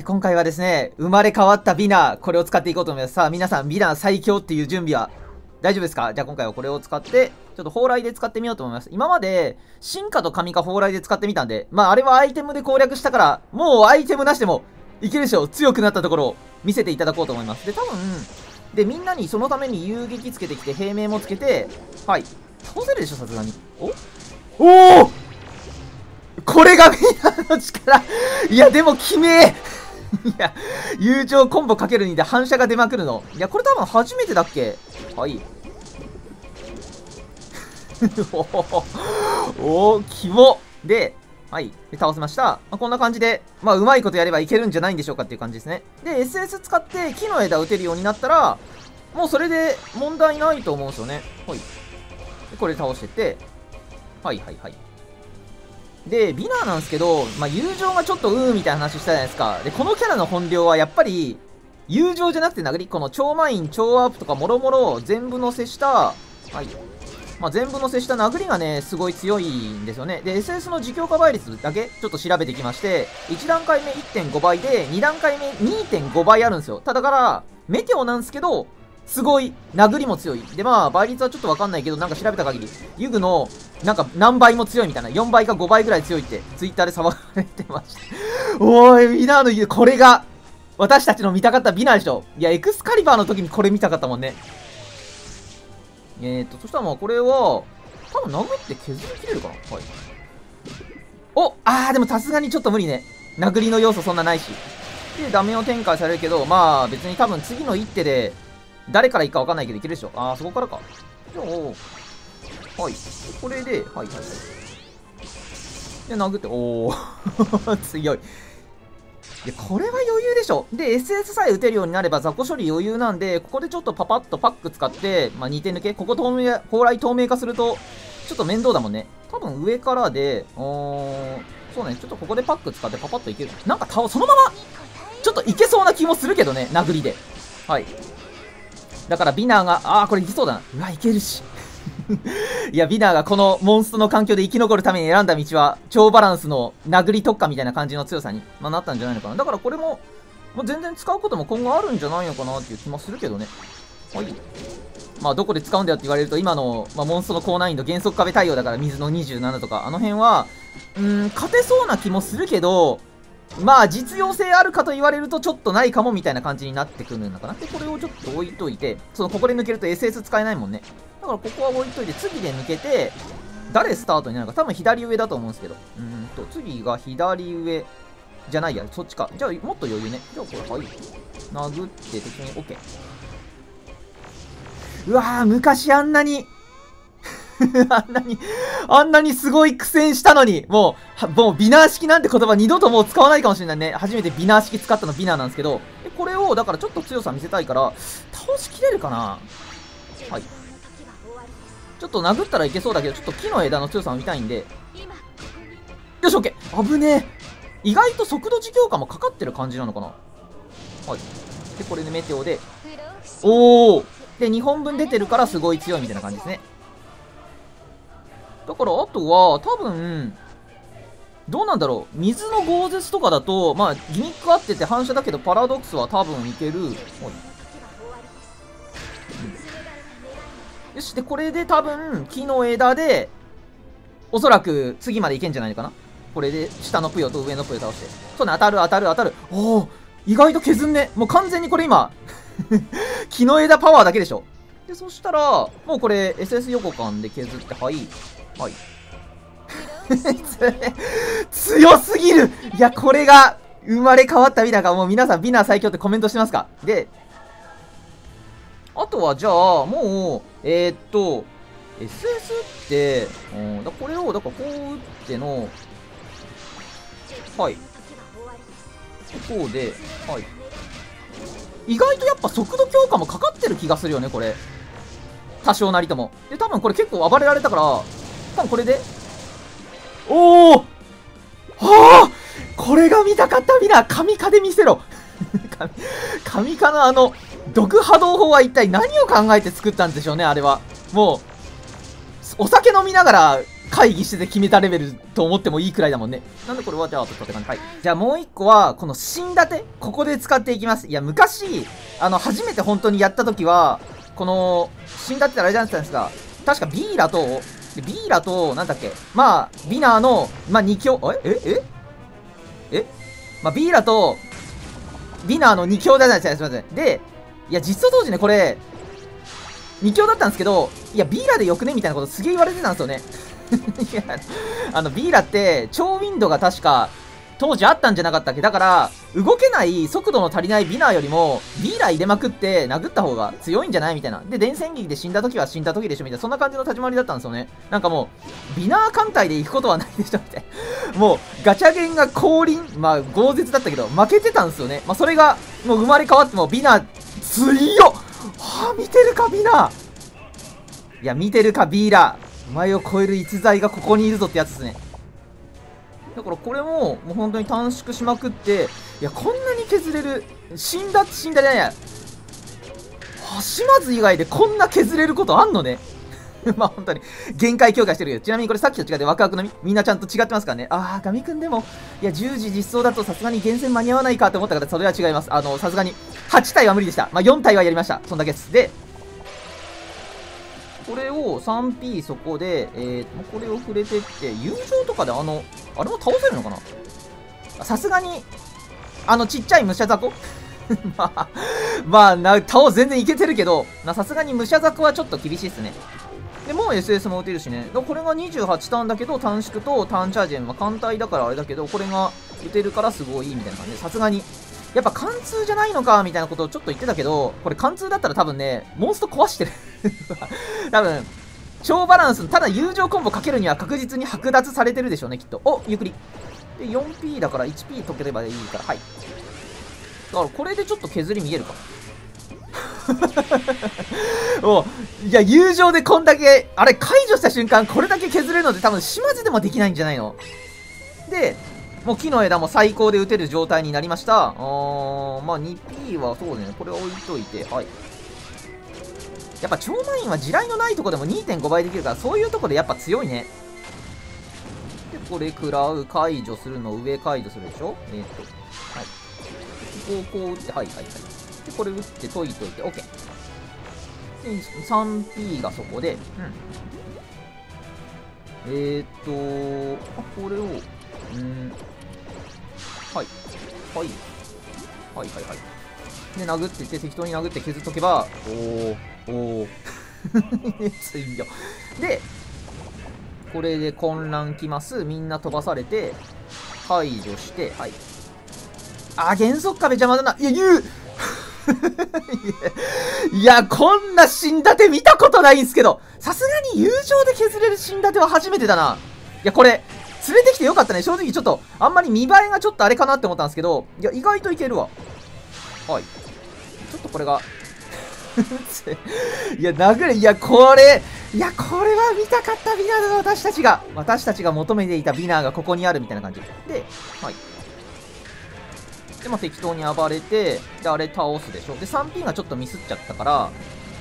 今回はですね、生まれ変わったビナー、これを使っていこうと思います。さあ、皆さん、ビナー最強っていう準備は大丈夫ですか？じゃあ今回はこれを使って、ちょっと蓬莱で使ってみようと思います。今まで、進化と神化蓬莱で使ってみたんで、まああれはアイテムで攻略したから、もうアイテムなしでもいけるでしょう。強くなったところを見せていただこうと思います。で、多分、で、みんなにそのために遊撃つけてきて、平命もつけて、はい。倒せるでしょ、さすがに。おおこれがビナーの力いや、でも、きめえいや、友情コンボかける2で反射が出まくるの。いや、これ多分初めてだっけ？はい。おー、キモで、はい。で、倒せました。まあ、こんな感じで、まあ、うまいことやればいけるんじゃないんでしょうかっていう感じですね。で、SS 使って木の枝打てるようになったら、もうそれで問題ないと思うんですよね。はい。で、これ倒してって、はいはいはい。で、ビナーなんですけど、まあ、友情がちょっとみたいな話したじゃないですか。で、このキャラの本領はやっぱり、友情じゃなくて殴り、この超マイン、超アップとかもろもろ全部乗せした、はい。まあ、全部乗せした殴りがね、すごい強いんですよね。で、SS の自強化倍率だけちょっと調べてきまして、1段階目 1.5 倍で、2段階目 2.5 倍あるんですよ。ただから、メテオなんですけど、すごい、殴りも強い。で、まあ、倍率はちょっとわかんないけど、なんか調べた限り、ユグの、なんか何倍も強いみたいな、4倍か5倍ぐらい強いって、ツイッターで騒がれてました。おーい、ビナーの言う、これが、私たちの見たかったビナーでしょ。いや、エクスカリバーの時にこれ見たかったもんね。そしたらまあ、これは、多分殴って削り切れるかな。はい。でもさすがにちょっと無理ね。殴りの要素そんなないし。で、ダメを展開されるけど、まあ、別に多分次の一手で、誰から行くか分かんないけどいけるでしょ。そこからか。じゃあ、はい。これで、はいはいはい。で、殴って、おー。強い。いや、これは余裕でしょ。で、SS さえ打てるようになれば雑魚処理余裕なんで、ここでちょっとパパッとパック使って、まあ、2点抜け。ここ透明、蓬莱透明化すると、ちょっと面倒だもんね。多分上からで、そうね、ちょっとここでパック使ってパパッといける。なんかそのまま、ちょっといけそうな気もするけどね、殴りで。はい。だからビナーが、これいきそうだな。うわ、いけるし。いや、ビナーがこのモンストの環境で生き残るために選んだ道は、超バランスの殴り特化みたいな感じの強さに、なったんじゃないのかな。だからこれも、全然使うことも今後あるんじゃないのかなっていう気もするけどね。はい。まあ、どこで使うんだよって言われると、今の、モンストの高難易度原則壁対応だから水の27とか、あの辺は、勝てそうな気もするけど、まあ、実用性あるかと言われるとちょっとないかもみたいな感じになってくるのかな。で、これをちょっと置いといて、ここで抜けると SS 使えないもんね。だからここは置いといて、次で抜けて、誰スタートになるか、多分左上だと思うんですけど。次が左上じゃないや、そっちか。じゃあ、もっと余裕ね。じゃあ、これ、はい。殴って、適当に OK。うわー、昔あんなにあんなにすごい苦戦したのに、もうビナー式なんて言葉二度ともう使わないかもしれないね。初めてビナー式使ったのビナーなんですけど、これを、だからちょっと強さ見せたいから、倒しきれるかな？はい。ちょっと殴ったらいけそうだけど、ちょっと木の枝の強さを見たいんで。よし、オッケー！危ねえ。意外と速度自強化もかかってる感じなのかな？はい。で、これでメテオで、おー！で、2本分出てるからすごい強いみたいな感じですね。だから、あとは、多分、どうなんだろう。水の豪絶とかだと、まあ、ギミック合ってて反射だけど、パラドックスは多分いける。よし、で、これで多分、木の枝で、おそらく次までいけんじゃないのかな。これで、下のぷよと上のぷよ倒して。そうね、当たる当たる当たる。おー、意外と削んね。もう完全にこれ今、木の枝パワーだけでしょ。で、そしたら、もうこれ、SS 横間で削って、はい。はい。強すぎる。いや、これが生まれ変わったビナーが、もう皆さんビナー最強ってコメントしてますか？で、あとはじゃあ、もう、SS って、これを、だからこう打っての、はい。こうで、はい。意外とやっぱ速度強化もかかってる気がするよね、これ。多少なりとも。で、多分これ結構暴れられたから、多分これで、おーはあこれが見たかったビナー神化で見せろ神化の毒波動砲は一体何を考えて作ったんでしょうね、あれは。もう、お酒飲みながら会議してて決めたレベルと思ってもいいくらいだもんね。なんでこれはじゃあ、って感じ。はい。じゃあもう一個は、この新立てここで使っていきます。いや、昔、初めて本当にやった時は、この、新立てってあれじゃないですか。確かビーラと、なんだっけ。まあ、ビナーの、まあ、2強、まあ、ビーラと、ビナーの2強だじゃないですか。すいません。で、いや、実装当時ね、これ、2強だったんですけど、いや、ビーラでよくねみたいなことすげえ言われてたんですよね。いや、ビーラって、超ウィンドが確か、当時あったんじゃなかったっけ。だから、動けない速度の足りないビナーよりも、ビーラ入れまくって殴った方が強いんじゃないみたいな。で、電線撃で死んだ時は死んだ時でしょみたいな。そんな感じの立ち回りだったんですよね。なんかもう、ビナー艦隊で行くことはないでしょみたいな。もう、ガチャゲンが降臨、まあ、豪絶だったけど、負けてたんですよね。まあ、それが、もう生まれ変わっても、ビナー、強っはあ、見てるか、ビナー。いや、見てるか、ビーラー。お前を超える逸材がここにいるぞってやつですね。だからこれも、もう本当に短縮しまくって、いや、こんなに削れる、死んだじゃないや。島津以外でこんな削れることあんのね。まあ本当に、限界強化してるけど、ちなみにこれさっきと違ってワクワクのみんなちゃんと違ってますからね。ガミくんでも、いや、10時実装だとさすがに厳選間に合わないかって思ったから、それは違います。さすがに、8体は無理でした。まあ4体はやりました。そんだけです。で、これを 3P そこで、これを触れてって、友情とかであれも倒せるのかな。さすがに、ちっちゃい武者雑魚全然いけてるけど、さすがに武者雑魚はちょっと厳しいっすね。で、もう SS も打てるしね。これが28ターンだけど、短縮とターンチャージェン、まあ、艦隊だからあれだけど、これが打てるからすごいいいみたいな感じで、さすがに、やっぱ貫通じゃないのか、みたいなことをちょっと言ってたけど、これ貫通だったら多分ね、モンスト壊してる。多分、超バランス、ただ友情コンボかけるには確実に剥奪されてるでしょうね、きっと。お、ゆっくり。で、4P だから 1P 解ければいいから、はい。だからこれでちょっと削り見えるか。もう、いや、友情でこんだけ、あれ解除した瞬間、これだけ削れるので多分島津でもできないんじゃないの。で、もう木の枝も最高で打てる状態になりました。まあ 2P はそうね、これ置いといて、はい。やっぱ超満員は地雷のないとこでも 2.5 倍できるから、そういうとこでやっぱ強いね。で、これ食らう、解除するの、上解除するでしょ。はい。こう打って、はいはいはい。で、これ打って解いといて、OK。で、3P がそこで、これを、はい。はい。はいはいはい。で、殴ってって、適当に殴って削っとけば、おー。ついよ。で、これで混乱きます。みんな飛ばされて、解除して、はい。減速壁邪魔だな。いや、いや、こんな新立て見たことないんすけど、さすがに友情で削れる新立ては初めてだな。いや、これ、連れてきてよかったね。正直ちょっと、あんまり見栄えがちょっとあれかなって思ったんですけど、いや、意外といけるわ。はい。ちょっとこれが、いや、これは見たかったビナーだな、私たちが求めていたビナーがここにあるみたいな感じ。で、はい。で、まあ、適当に暴れて、で、あれ倒すでしょ。で、3P がちょっとミスっちゃったから、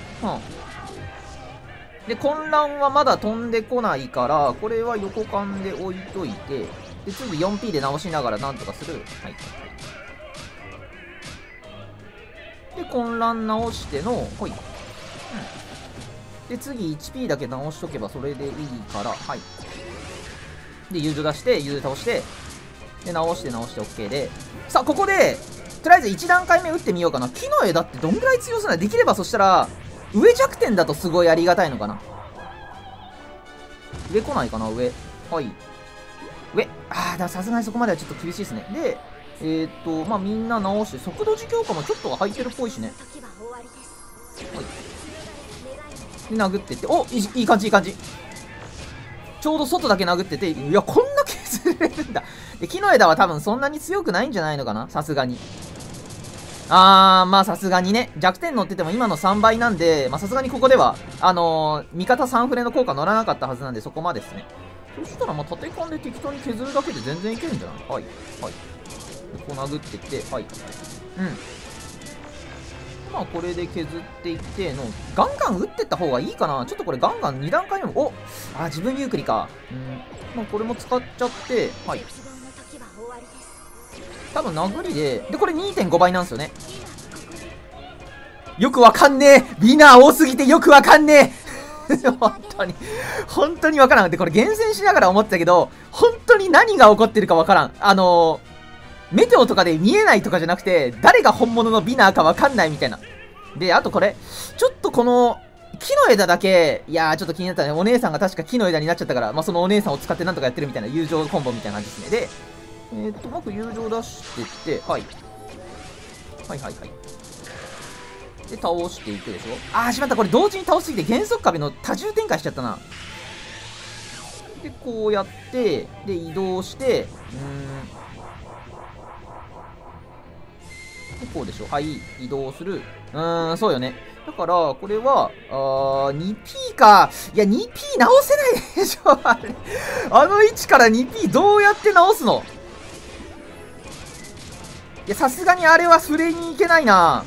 で、混乱はまだ飛んでこないから、これは横間で置いといて、で、次 4P で直しながらなんとかする。はい。で、混乱直しての、ほい。で、次 1P だけ直しとけばそれでいいから、はい。で、友情出して、友情倒して、で、直して OK で。さあ、ここで、とりあえず1段階目打ってみようかな。木の枝ってどんぐらい強そうなできればそしたら、上弱点だとすごいありがたいのかな。上来ないかな、上。はい。上。さすがにそこまではちょっと厳しいですね。で、まあ、みんな直して、速度時強化もちょっと入ってるっぽいしね。はい。で、殴ってって、お、いい感じ、いい感じ。ちょうど外だけ殴ってて、いや、こんな削れるんだ。で、木の枝は多分そんなに強くないんじゃないのかな、さすがに。まあさすがにね、弱点乗ってても今の3倍なんで、まあさすがにここでは、味方3フレの効果乗らなかったはずなんで、そこまでですね。そしたら、まあ縦勘で適当に削るだけで全然いけるんじゃない。はい。はい。こう殴ってって、はい。 まあこれで削っていっての、ガンガン打ってった方がいいかな。ちょっとこれガンガン2段階目も、自分ゆっくりか。まあこれも使っちゃって、はい。多分殴りで、これ 2.5 倍なんですよね。よくわかんねえ。ビナー多すぎてよくわかんねえ。本当にわからん。で、これ厳選しながら思ってたけど、本当に何が起こってるかわからん。メテオとかで見えないとかじゃなくて、誰が本物のビナーかわかんないみたいな。で、あとこれ、ちょっとこの、木の枝だけ、いやーちょっと気になったね。お姉さんが確か木の枝になっちゃったから、まあそのお姉さんを使ってなんとかやってるみたいな友情コンボみたいな感じですね。で、うまく友情出してって、はい。はいはいはい。で、倒していくでしょ。しまった。これ同時に倒しすぎて減速壁の多重展開しちゃったな。で、こうやって、で、移動して、で、こうでしょ。はい、移動する。そうよね。だから、これは、2P か。いや、2P 直せないでしょ。あの位置から 2P どうやって直すの？いや、さすがにあれは触れに行けないな。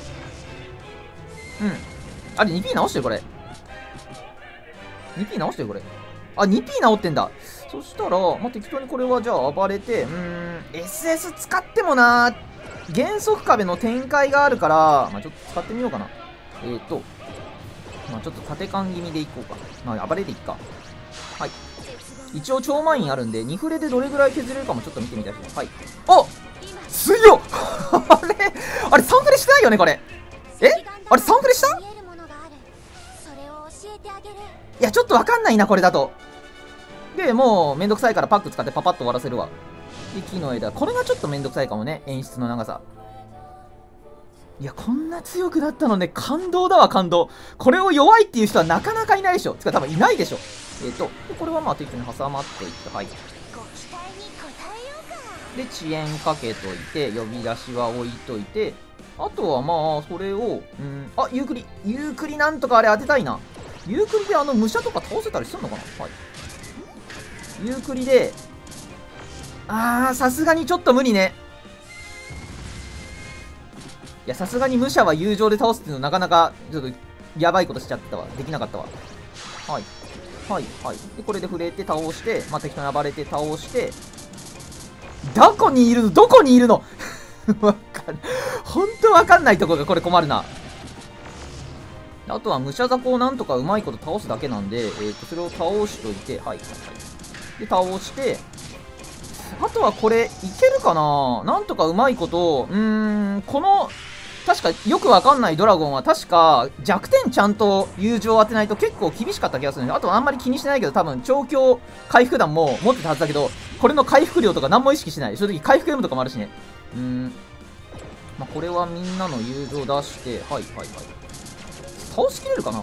あれ 2P 直してるこれ。2P 直してるこれ。2P 直ってんだ。そしたら、まあ、適当にこれはじゃあ暴れて、SS 使ってもな、減速壁の展開があるから、まあ、ちょっと使ってみようかな。まあ、ちょっと縦感気味でいこうか。まあ、暴れていっか。はい。一応超満員あるんで、2フレでどれぐらい削れるかもちょっと見てみたいですね。はい。強っあれ3フレしてないよねこれ。あれ3フレした？いや、ちょっとわかんないな、これだと。で、もう、めんどくさいからパック使ってパパッと終わらせるわ。で、木の枝。これがちょっとめんどくさいかもね。演出の長さ。いや、こんな強くなったのね。感動だわ、感動。これを弱いっていう人はなかなかいないでしょ。つか、多分いないでしょ。これはまあ適当に挟まっていって、はい。で、遅延かけといて、呼び出しは置いといて、あとはまあ、それを、ユークリ。ユークリなんとかあれ当てたいな。ユークリで武者とか倒せたりするのかな。はい。ユークリで、さすがにちょっと無理ね。いや、さすがに武者は友情で倒すっていうのなかなか、ちょっと、やばいことしちゃったわ。できなかったわ。はい。はい、はい。で、これで触れて倒して、まあ、適当に暴れて倒して、どこにいるのわかんない。ほんとわかんないとこがこれ困るな。あとは武者雑魚をなんとかうまいこと倒すだけなんで、それを倒しといて、はい、はい、はい。で、倒して、あとはこれ、いけるかな？なんとかうまいこと、この、確かよくわかんないドラゴンは確か弱点ちゃんと友情を当てないと結構厳しかった気がするんで、あとあんまり気にしてないけど多分調教回復弾も持ってたはずだけど、これの回復量とか何も意識してない。正直回復 M とかもあるしね。まあ、これはみんなの友情出して、はいはいはい。倒しきれるかな。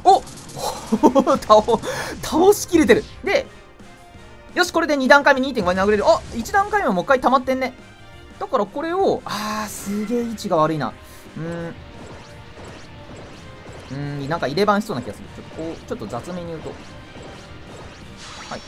倒しきれてる。で、よし、これで2段階目 2.5 に殴れる。1段階目もう一回溜まってんね。だからこれを、すげえ位置が悪いな。なんか入れ番しそうな気がする。ちょっと雑めに言うと。はい。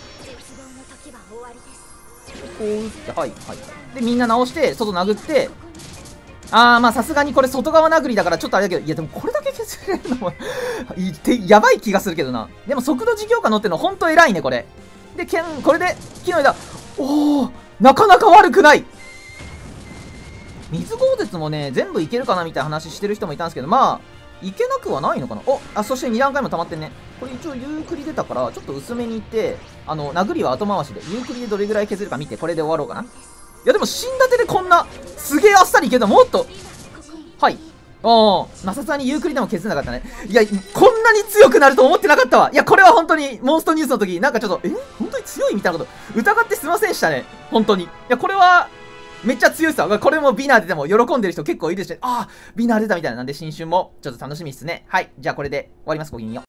こう打って、はい、はい。で、みんな直して、外殴って、まあさすがにこれ外側殴りだからちょっとあれだけど、いやでもこれだけ削れるのもやばい気がするけどな。でも速度事業化乗ってるのほんと偉いね、これ。で、これで、木の枝。なかなか悪くない。水豪絶もね、全部いけるかなみたいな話してる人もいたんですけど、まあ、いけなくはないのかな。そして2段階も溜まってんね。これ一応ユークリ出たから、ちょっと薄めにいって、殴りは後回しで、ユークリでどれぐらい削るか見て、これで終わろうかな。いやでも、死んだてでこんな、すげえあっさりいけるのもっと、はい。さすがにユークリでも削れなかったね。いや、こんなに強くなると思ってなかったわ。いや、これは本当に、モンストニュースの時、なんかちょっと、本当に強いみたいなこと、疑ってすいませんでしたね。本当に。いや、これは、めっちゃ強いっすわ。これもビナー出ても喜んでる人結構いるしね。ビナー出たみたいなんで、新春もちょっと楽しみっすね。はい。じゃあこれで終わります。ごきげんよう。